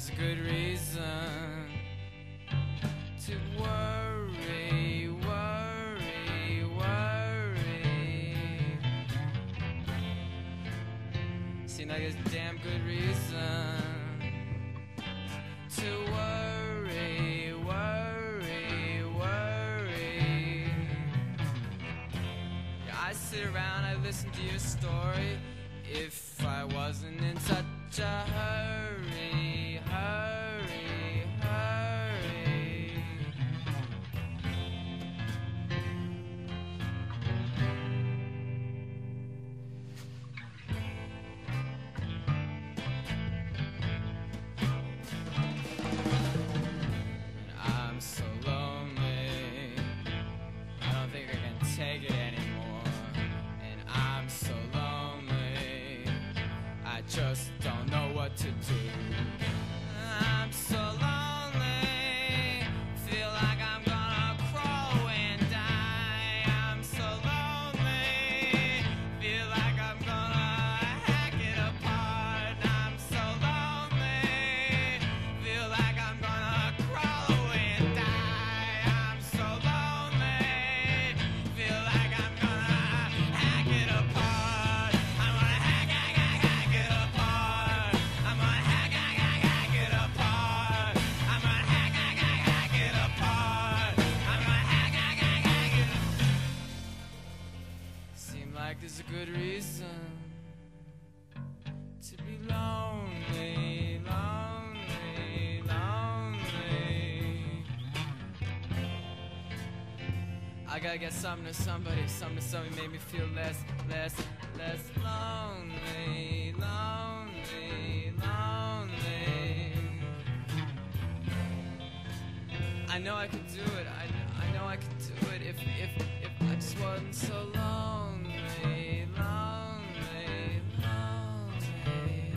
there's a good reason to worry, worry, worry. Seems like there's a damn good reason to worry, worry, worry. Yeah, I sit around, I listen to your story. If I wasn't in such a hurry, hurry, hurry. And I'm so lonely, I don't think I can take it anymore. And I'm so lonely, I just don't know what to do. I'm so lonely, feel like I'm gonna crawl and die. I'm so lonely, feel like I'm gonna hack it apart. I'm so lonely, feel like I'm gonna crawl and die. I'm so lonely, feel like I'm gonna hack it apart. I'm gonna hack it apart. I'm gonna hack it apart. I'm gonna hack it apart. I'm gonna hack it. Seem like there's a good reason to be lonely, lonely, lonely. I gotta get something to somebody make me feel less lonely, lonely, lonely. I know I could do it. I know I could do it if I just wasn't so lonely, lonely, lonely.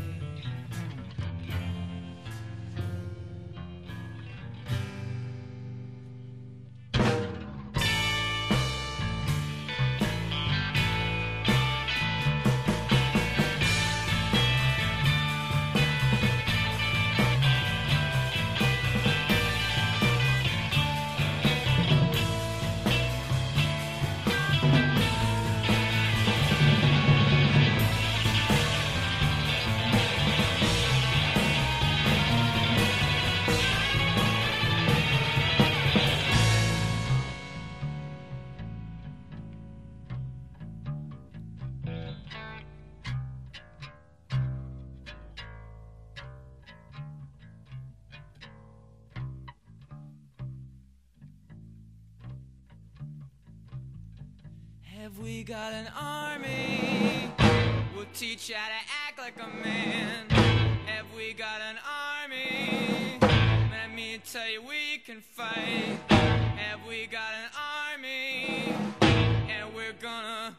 Have we got an army? We'll teach you how to act like a man. Have we got an army? Let me tell you we can fight. Have we got an army? And we're gonna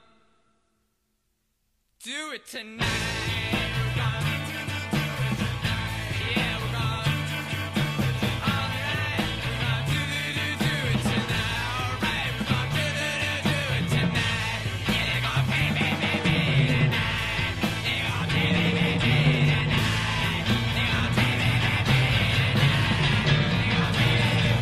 do it tonight. We're gonna do it tonight. Yeah, we're gonna do it all night. We're gonna do it tonight. All right, we're gonna do it tonight. Yeah, they're gonna pay tonight. They're gonna pay tonight. They're gonna pay tonight. They're gonna pay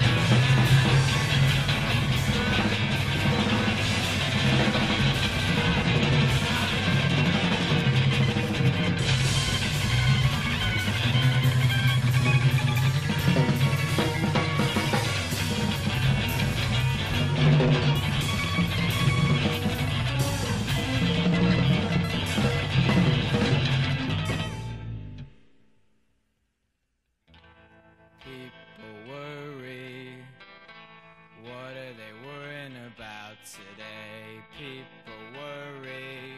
People worry, what are they worrying about today? People worry.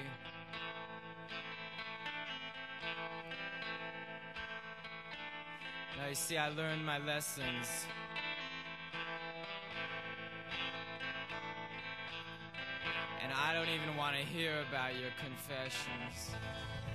Now you see, I learned my lessons. And I don't even want to hear about your confessions.